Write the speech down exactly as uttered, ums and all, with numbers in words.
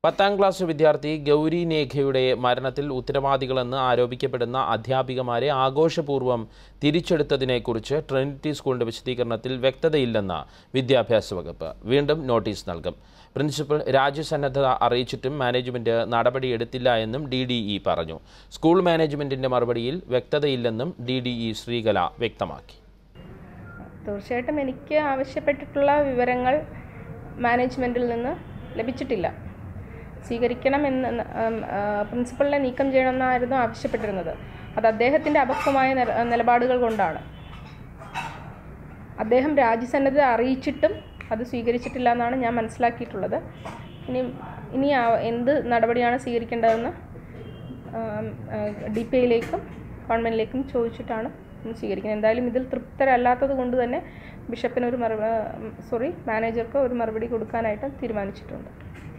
പത്താം ക്ലാസ് വിദ്യാർത്ഥി ഗൗരി നേഘയുടെ മരണത്തിൽ ഉത്തരവാദികളെന്ന് ആരോപിക്കപ്പെടുന്ന അധ്യാപികമാരെ ആഘോഷപൂർവ്വം തിരിച്ചെടുത്തതിനെക്കുറിച്ച് ട്രിനിറ്റി സ്കൂളിന്റെ വിശദീകരണത്തിൽ വ്യക്തതയില്ലെന്ന് വിദ്യാഭ്യാസ വകുപ്പ് വീണ്ടും നോട്ടീസ് നൽകും. പ്രിൻസിപ്പൽ രാജ്യസന്നദ്ധത അറിയിച്ചിട്ടും മാനേജ്മെന്റ് നടപടിയെടുത്തില്ല എന്നും ഡി ഡി ഇ പറഞ്ഞു. സ്കൂൾ മാനേജ്മെന്റിന്റെ മറുപടിയിൽ വ്യക്തതയില്ലെന്നും ഡി ഡി ഇ ശ്രീകല വ്യക്തമാക്കി. തീർച്ചയായിട്ടും എനിക്ക് ആവശ്യപ്പെട്ടിട്ടുള്ള വിവരങ്ങൾ മാനേജ്മെന്റിൽ നിന്ന് ലഭിച്ചിട്ടില്ല. സ്വീകരിക്കണമെന്ന് പ്രിൻസിപ്പലിനെ നീക്കം ചെയ്യണമെന്നായിരുന്നു ആവശ്യപ്പെട്ടിരുന്നത്. അത് അദ്ദേഹത്തിൻ്റെ അപക്വമായ നിലപാടുകൾ കൊണ്ടാണ്. അദ്ദേഹം രാജ്യസന്നദ്ധത അറിയിച്ചിട്ടും അത് സ്വീകരിച്ചിട്ടില്ല എന്നാണ് ഞാൻ മനസ്സിലാക്കിയിട്ടുള്ളത്. ഇനി ഇനി എന്ത് നടപടിയാണ് സ്വീകരിക്കേണ്ടതെന്ന് ഡി പി ഐയിലേക്കും ഗവൺമെൻറ്റിലേക്കും ചോദിച്ചിട്ടാണ് സ്വീകരിക്കുന്നത്. എന്തായാലും ഇതിൽ തൃപ്തരല്ലാത്തത് കൊണ്ട് തന്നെ ബിഷപ്പിന് ഒരു മറുപടി സോറി മാനേജർക്ക് ഒരു മറുപടി കൊടുക്കാനായിട്ട് തീരുമാനിച്ചിട്ടുണ്ട്.